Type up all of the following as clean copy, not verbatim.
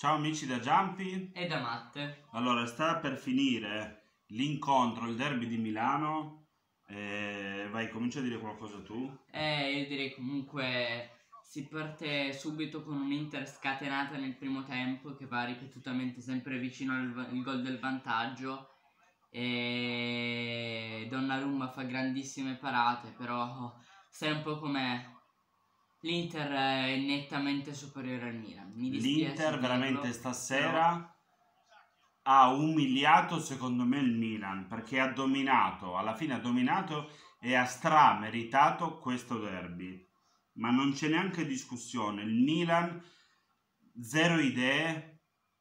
Ciao amici da Giampi e da Matte. Allora, sta per finire l'incontro, il derby di Milano. Vai, comincia a dire qualcosa tu. Io direi comunque si parte subito con un'Inter scatenata nel primo tempo che va ripetutamente sempre vicino al gol del vantaggio e Donnarumma fa grandissime parate, però sai un po' com'è. L'Inter è nettamente superiore al Milan, mi dispiace L'Inter veramente dirlo, stasera ha umiliato secondo me il Milan, perché ha dominato, alla fine ha dominato e ha strameritato questo derby. Ma non c'è neanche discussione. Il Milan, zero idee,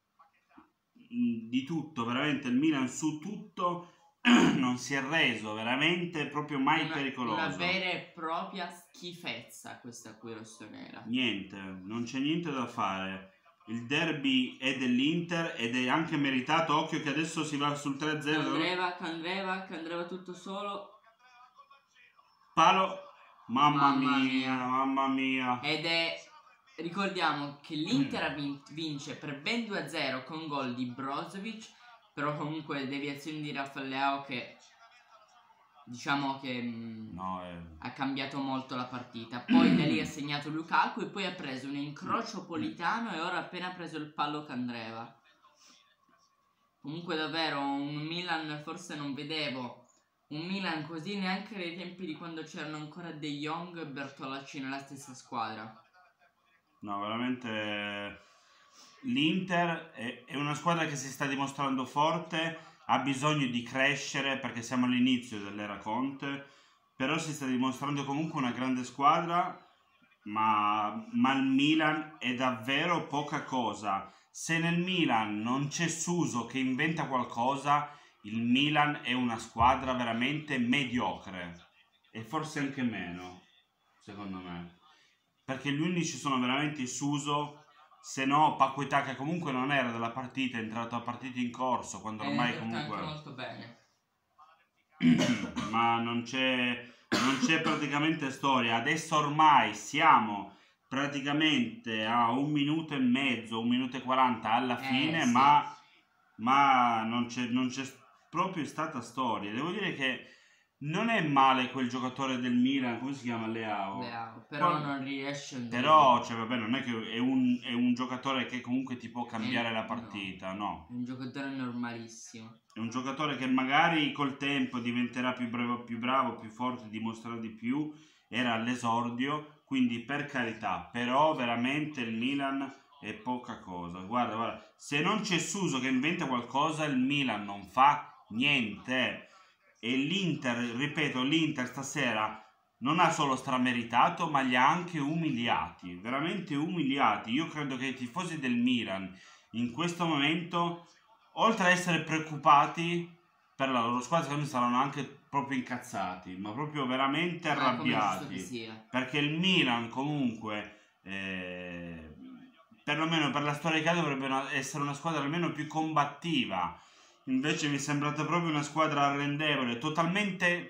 di tutto, veramente il Milan su tutto non si è reso, veramente proprio mai pericoloso. Una vera e propria schifezza questa qui rossonera. Niente, non c'è niente da fare. Il derby è dell'Inter ed è anche meritato. Occhio che adesso si va sul 3-0. Candreva tutto solo. Palo. Mamma mia. Ricordiamo che l'Inter vince per ben 2-0 con gol di Brozovic, però comunque deviazioni di Raffaeleao che diciamo che ha cambiato molto la partita. Poi da lì ha segnato Lukaku e poi ha preso un incrocio Politano e ora ha appena preso il palo Candreva. Comunque davvero un Milan, forse non vedevo un Milan così neanche nei tempi di quando c'erano ancora De Jong e Bertolacci nella stessa squadra. No, veramente l'Inter è una squadra che si sta dimostrando forte, ha bisogno di crescere perché siamo all'inizio dell'era Conte, però si sta dimostrando comunque una grande squadra, ma il Milan è davvero poca cosa. Se nel Milan non c'è Suso che inventa qualcosa, il Milan è una squadra veramente mediocre e forse anche meno, secondo me. Perché gli unici sono veramente Suso, se no Paquetá che comunque non era della partita, è entrato a partita in corso, quando ormai comunque... anche molto bene. Ma non c'è praticamente storia. Adesso ormai siamo praticamente a 1 minuto e mezzo, 1 minuto e 40 alla fine, Sì. ma non c'è proprio stata storia. Devo dire che non è male quel giocatore del Milan, come si chiama? Leao. Però non riesce a... Però, cioè, vabbè, non è che è un giocatore che comunque ti può cambiare la partita, no. È un giocatore normalissimo. È un giocatore che magari col tempo diventerà più bravo, più forte, dimostrerà di più. Era all'esordio, quindi per carità, però veramente il Milan è poca cosa. Guarda, se non c'è Suso che inventa qualcosa, il Milan non fa niente. E l'Inter, ripeto, l'Inter stasera non ha solo strameritato, ma li ha anche umiliati, veramente umiliati. Io credo che i tifosi del Milan in questo momento, oltre a essere preoccupati per la loro squadra, secondo me saranno anche proprio incazzati, ma proprio veramente arrabbiati, perché il Milan comunque perlomeno per la storia che ha dovrebbe essere una squadra almeno più combattiva. Invece mi è sembrata proprio una squadra arrendevole, totalmente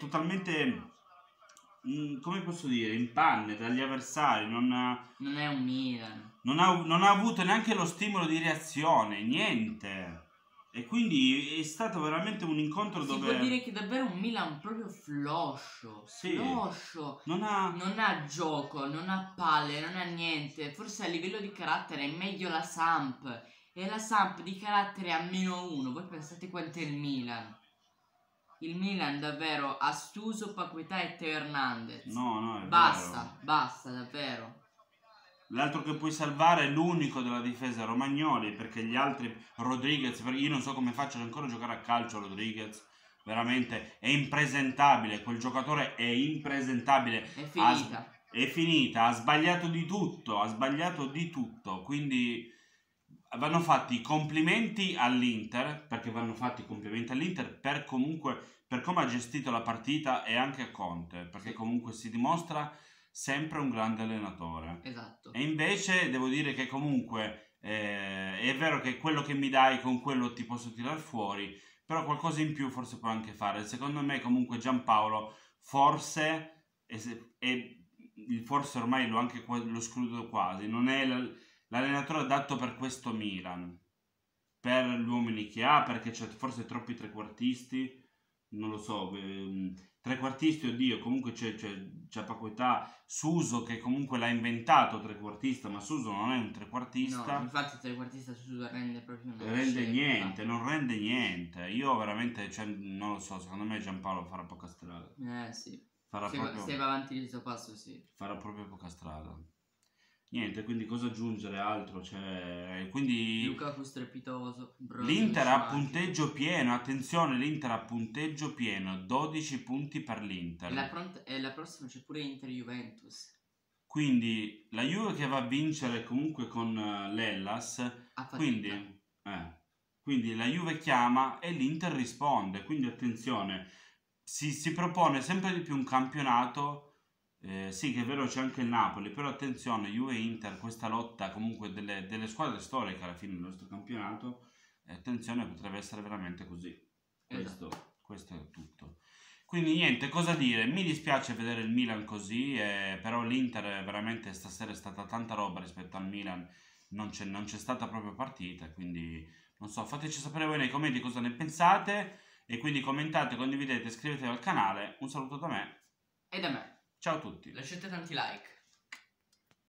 come posso dire, in panne dagli avversari. Non è un Milan. Non ha avuto neanche lo stimolo di reazione, niente. E quindi è stato veramente un incontro dove... Si può dire che davvero un Milan proprio floscio. Sì. Floscio. Non ha gioco, non ha palle, non ha niente. Forse a livello di carattere è meglio la Samp. E la Samp di carattere a -1. Voi pensate quanto è il Milan? Il Milan davvero ha Suso, Paquetá e Teo Hernandez. No, è basta, davvero. L'altro che puoi salvare è l'unico della difesa, Romagnoli, perché gli altri, Rodriguez, perché io non so come faccia ancora a giocare a calcio Rodriguez, veramente è impresentabile, quel giocatore è impresentabile. È finita, ha sbagliato di tutto, quindi vanno fatti i complimenti all'Inter, perché vanno fatti i complimenti all'Inter per come ha gestito la partita e anche a Conte, perché comunque si dimostra sempre un grande allenatore. Esatto. E invece devo dire che comunque è vero che quello che mi dai con quello ti posso tirar fuori, però qualcosa in più forse può anche fare. Secondo me comunque Giampaolo forse ormai lo escludo quasi, non è l'allenatore adatto per questo Milan, per gli uomini che ha, perché c'è forse troppi trequartisti, non lo so, trequartisti, oddio, comunque c'è Paquetá, Suso che comunque l'ha inventato trequartista, ma Suso non è un trequartista. No, infatti il trequartista Suso rende proprio una Rende scelta. niente, non rende niente. Io veramente, cioè, non lo so, secondo me Giampaolo farà poca strada. Sì. Farà Se proprio, va avanti di questo passo, sì. farà proprio poca strada. Niente, quindi cosa aggiungere altro? Cioè, quindi Lukaku strepitoso. l'Inter ha magico. punteggio pieno, attenzione, l'Inter ha punteggio pieno, 12 punti per l'Inter. E la prossima c'è pure Inter-Juventus. Quindi la Juve che va a vincere comunque con l'Hellas, A fatica. quindi la Juve chiama e l'Inter risponde, quindi attenzione, si propone sempre di più un campionato, sì che è vero c'è anche il Napoli, però attenzione, Juve e Inter, questa lotta comunque delle squadre storiche alla fine del nostro campionato, attenzione potrebbe essere veramente così, questo è tutto. Quindi niente, cosa dire, mi dispiace vedere il Milan così, però l'Inter veramente stasera è stata tanta roba rispetto al Milan, non c'è stata proprio partita, quindi non so, fateci sapere voi nei commenti cosa ne pensate e quindi commentate, condividete, iscrivetevi al canale, un saluto da me, E da me. ciao a tutti. Lasciate tanti like.